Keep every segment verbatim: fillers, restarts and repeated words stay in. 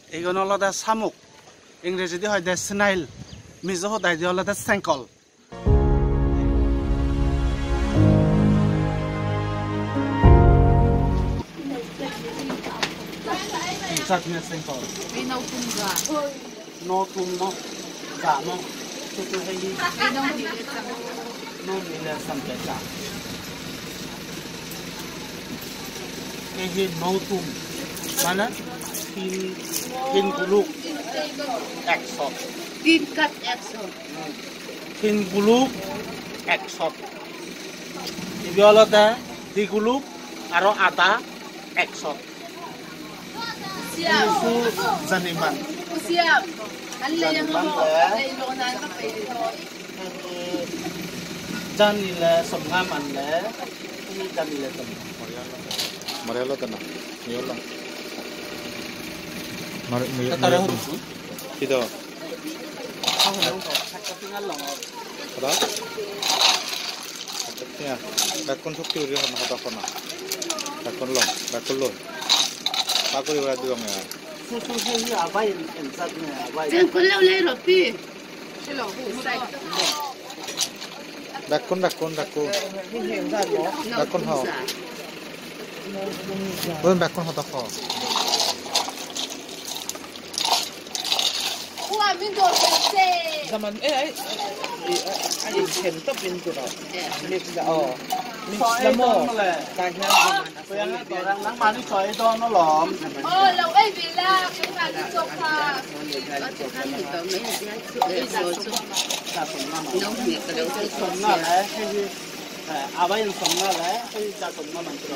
এইগুলো হলো শামুক ইংরেজিতে হয় স্নেইল মিজো হদাই দিয়ে হলো সেঙ্কল Saknya sengkol. Ay nautum ga. No tum no. Ga no. Tutu hai. Ay nau nile sam. No nile sam ke ga. Ehe no tum. Mana? Tin tin guluk. Ekshot. Tin kat ekshot. Tin guluk ekshot. Ibi holo da di guluk aro ada ekshot. Siap. Zaniman. Siap. Allah yang mau. Allah nak apa itu? Janile semngaman le. Ini janile semngaman. Marialo tanah. Niolo. Mari mi. Tatara huruf. Tidak. Kau hendak tak tinggal long. Ada? Ya. Bakun sukti uri hana hata kona. Bakun long. Bakun long. Aku di berada dong ya. Susu ini apa yang insatnya? Jangan kalau leh ropi. Silo. Bakun bakun bakun. Bakun hao. Bukan bakun hata kho. Wah, minta kerja. Zaman eh ay ay chen to pin ko daw. Mix da oh. Mix da mo. Kahit Yang orang nang mani coy itu no lom. Oh, lau ay bila kung ano sopa. At kan ito may diyan so so. Satu nama. Nau ni kalau tu Somna le, ini apa yang somna le, ini jatuh nama itu.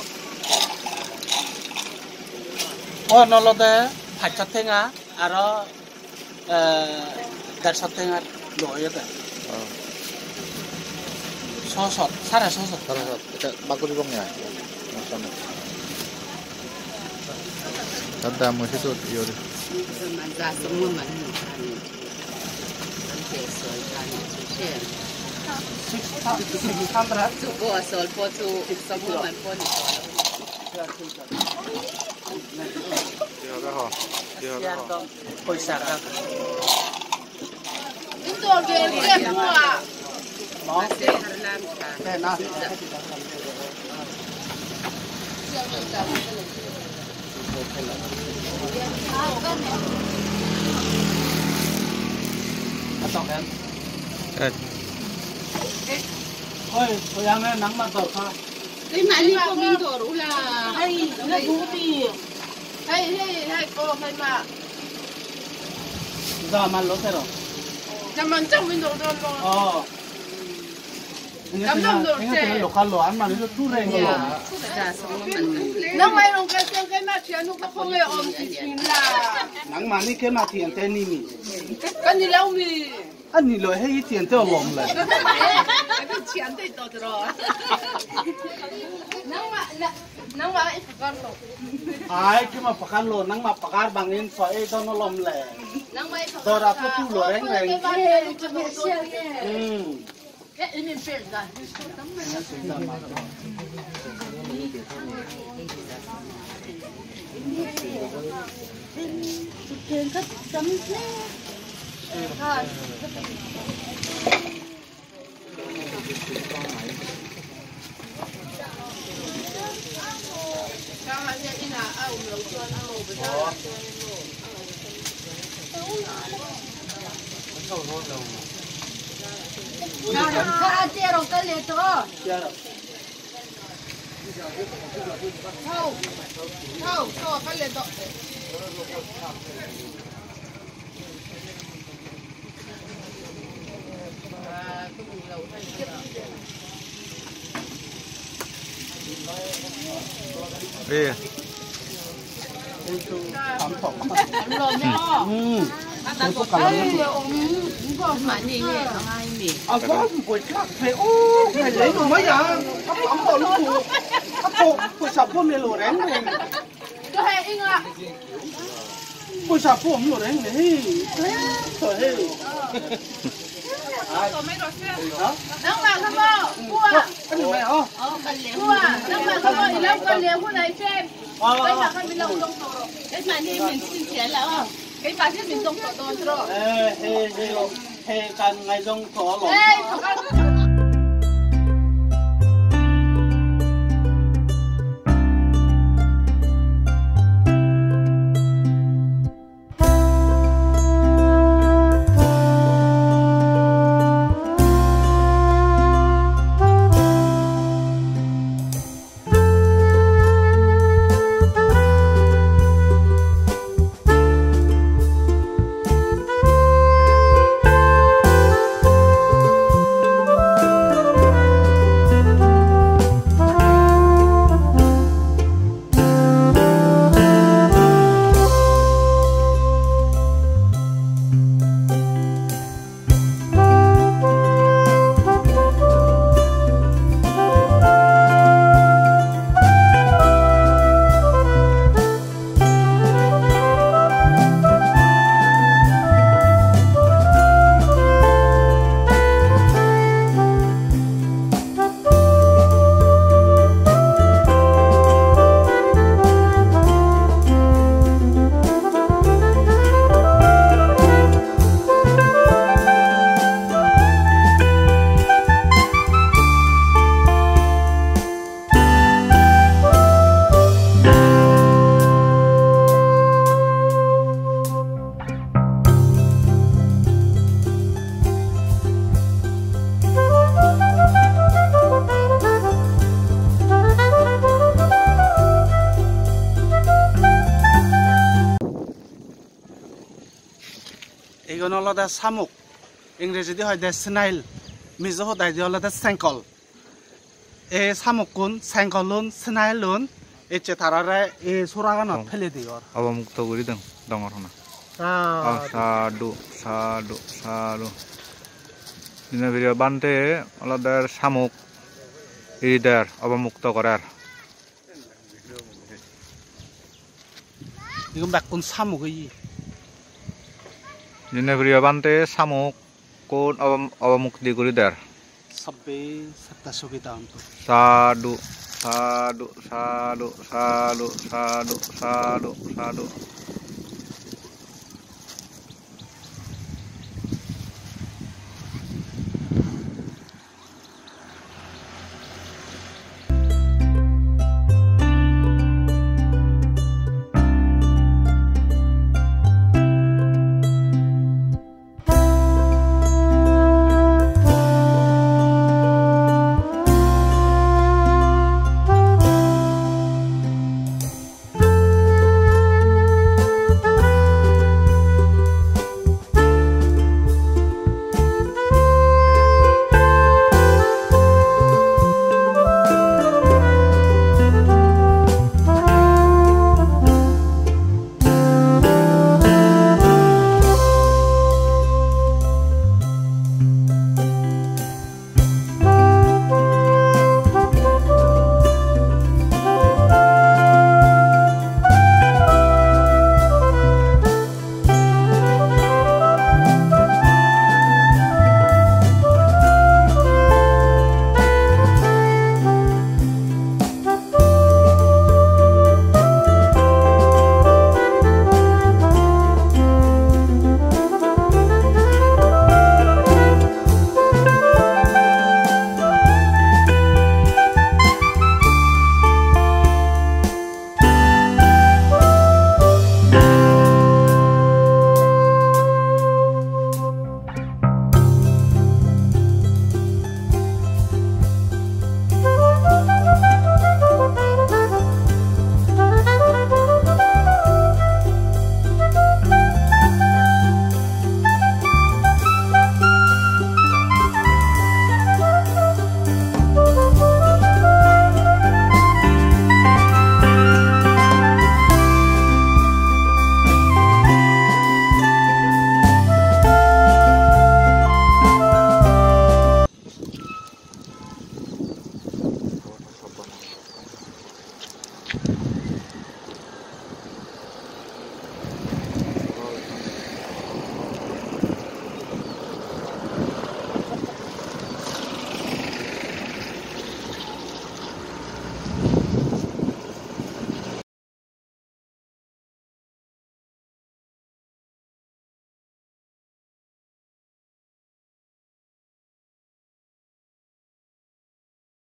Oh, nolo deh, hajat tengah, aro darah tengah loh ya deh. Sosot, sarah sosot. Sarah sosot. Kita bakul bong ya. Sama. Ada masih tu yori. Masa semua mana kan. Nanti soal kan tu. Sandra. Tu gua soal foto semua man pun. Dia apa ho? Dia apa ho? Poisa kan. Itu dia dia buat. Mau? Masih dalam kan. Nah. Atau kan? Eh. Oi, yang ni nang mat dok ha. Cái mà đi có minh thổ đủ là hay là thú đi. hay hay hay cô hay mà. Zaman lo sero. Zaman trong minh thổ rồi rồi. Oh. Ini tengah lokal lo, an mana itu turun lo. Nang mai rong cái cái cái mà chuyện nó có không nghe ôm thì chín là. Nang mana ke mati yang teni ni. Cái gì lâu mi. Anh lo hay tiền tiêu lom le. Cái chuyện đấy to rồi. Nang mà nang mà ít pakar lo. Ai ke ma pakar lo, nang ma pakar bangin so eh dono lom le. Nang mai pakar. Dora tu tu lo reng reng. Hmm. Cái ini fair dah. Trên các chấm nè. Ha. Kalau hanya ina au lo tuan au betul. Khá tiền rồi cái liệt đó. Thâu. Thâu, thâu cái lên đó. À, cái gì lẩu này chết. Đi. Thắm thọc. Ăn rồi nhá. Hmm. Ăn có cái không mà gì nhỉ, ai nhỉ? À có buổi khác phải ô phải lấy đồ mấy à? Ấp ấp bộ lúc cụ, ấp bộ buổi sập hôm nay lùa đánh này. Cái hay in à? Buổi sập hôm lùa đánh này. Trời ơi. Nang mà không bao, mua. Cái gì vậy hả? Mua, nang mà không bao, lâu con liều con này xem. Bây giờ con bị lâu đông rồi. Cái mà đi mình xin 钱了啊，给把这民众搞多是咯。 哎嘿嘿哟，嘿干爱种左龙。 哎，头干。 이건 올라다 사목, 잉레지디 하이데 스나일, 미조 다이디 올라다 생콜. 에 사목군, 생콜룬, 스나일룬, 이제 다라래 이 소라가 나 펠리디요. 아바 묵도 그리등 덩어러나. 아, 사두, 사두, 사두. Dina video bante olada samuk irider aba mukta korar. 이건 백군 사목이. Dina video bante samuk kon aba aba mukti irider. sabbe satta sugidan to. Sadu, sadu, sadu, sadu, sadu, sadu, sadu.